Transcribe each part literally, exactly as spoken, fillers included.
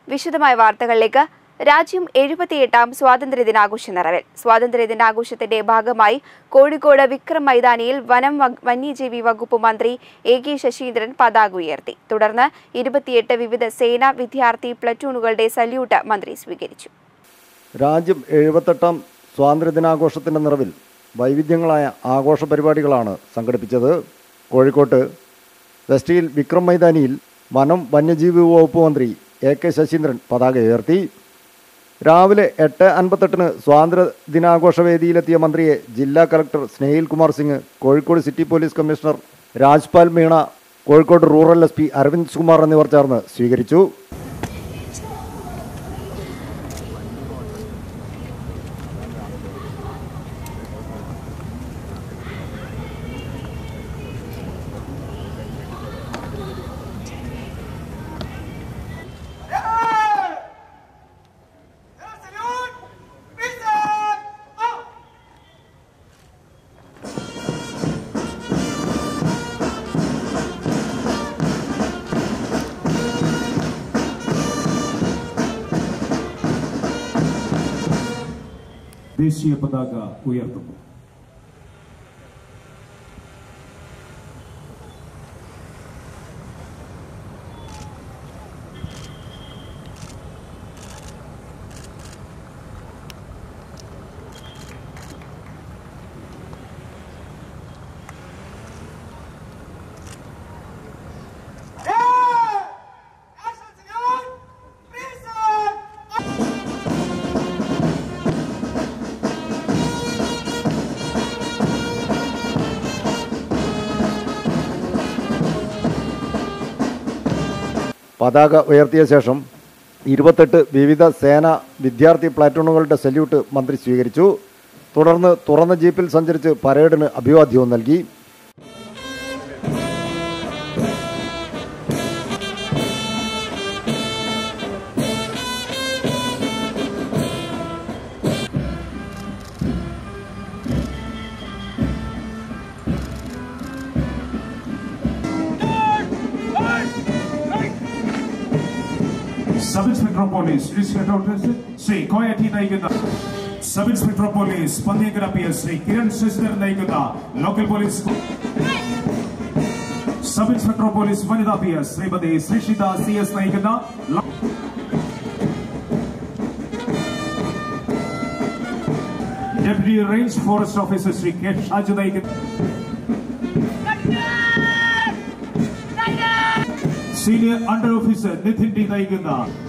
വിശദമായ വാർത്തകളിലേക്ക്. രാജ്യം എഴുപത്തിയെട്ടാം സ്വാതന്ത്ര്യദിനാഘോഷ നിറവിൽ. സ്വാതന്ത്ര്യദിനാഘോഷത്തിന്റെ ഭാഗമായി കോഴിക്കോട് വിക്രം മൈതാനിയിൽ വനം വന്യജീവി വകുപ്പ് മന്ത്രി എ കെ ശശീന്ദ്രൻ പതാക ഉയർത്തി. തുടർന്ന് ഇരുപത്തിയെട്ട് വിവിധ സേനാ വിദ്യാർത്ഥി പ്ലറ്റൂണുകളുടെ സല്യൂട്ട് മന്ത്രി സ്വീകരിച്ചു. രാജ്യം എഴുപത്തെട്ടാം സ്വാതന്ത്ര്യദിനാഘോഷത്തിന്റെ നിറവിൽ വൈവിധ്യങ്ങളായ ആഘോഷ പരിപാടികളാണ് സംഘടിപ്പിച്ചത്. കോഴിക്കോട്ട് വെസ്റ്റ് ഹിൽ വിക്രം മൈതാനിയിൽ വനം വന്യജീവി വകുപ്പ് മന്ത്രി എ കെ ശശീന്ദ്രൻ പതാക ഉയർത്തി. രാവിലെ എട്ട് അൻപത്തെട്ടിന് സ്വാതന്ത്ര്യ ദിനാഘോഷ വേദിയിലെത്തിയ മന്ത്രിയെ ജില്ലാ collector Snehil Kumar Singh, Kozhikode city police commissioner Rajpal Meena, Kozhikode rural S P Aravind Kumar എന്നിവർ ചേർന്ന് സ്വീകരിച്ചു. ദേശീയ പതാക ഉയർത്തുന്നു. പതാക ഉയർത്തിയ ശേഷം ഇരുപത്തെട്ട് വിവിധ സേന വിദ്യാർത്ഥി പ്ലാറ്റൂണുകളുടെ സല്യൂട്ട് മന്ത്രി സ്വീകരിച്ചു. തുടർന്ന് തുറന്ന ജീപ്പിൽ സഞ്ചരിച്ച് പരേഡിന് അഭിവാദ്യവും നൽകി. Sub inspector police Shri Koyatti നയിക്കുന്ന sub inspector police Panniyankara P S Shri Kiran Sasidharan നയിക്കുന്ന local police sub inspector police വനിതാ P S Shrimati Sreeshitha C S നയിക്കുന്ന deputy range forest officer Shri K Shaju നയിക്കുന്ന senior under officer Nithin D നയിക്കുന്ന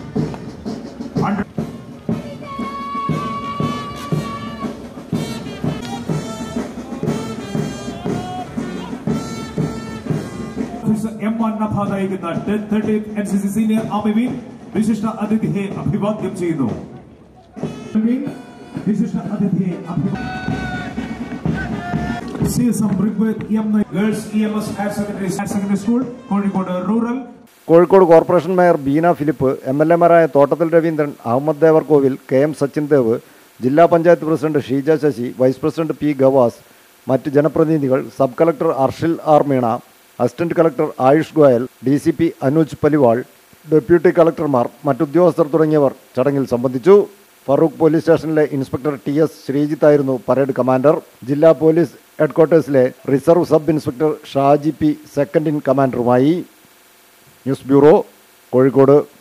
ഓഫീസർ എം അന്നഭ നയിക്കുന്ന thirteenth N C C senior army wing വിശിഷ്ട അതിഥിയെ അഭിവാദ്യം ചെയ്യുന്നു. വിശിഷ്ട അതിഥിയെ Kozhikode corporation mayor Beena Philip, M L എമാരായ തോട്ടത്തിൽ രവീന്ദ്രൻ, അഹമ്മദ് ദേവർകോവിൽ, കെ എം സച്ചിൻ ദേവ്, ജില്ലാ panchayat president Sheeja Sasi, vice president P Gavas, മറ്റ് ജനപ്രതിനിധികൾ, sub collector Arshil R Meena, assistant collector Ayush Goyal, D C P Anuj Paliwal, deputy കളക്ടർമാർ, മറ്റുദ്യോഗസ്ഥർ തുടങ്ങിയവർ ചടങ്ങിൽ സംബന്ധിച്ചു. ഫറൂഖ് പോലീസ് സ്റ്റേഷനിലെ ഇൻസ്പെക്ടർ ടി എസ് ശ്രീജിത്ത് ആയിരുന്നു പരേഡ് കമാൻഡർ. ജില്ലാ പോലീസ് ഹെഡ്ക്വാർട്ടേഴ്സിലെ reserve sub inspector Shaji P second in കമാൻഡറുമായി. News bureau, Kozhikode.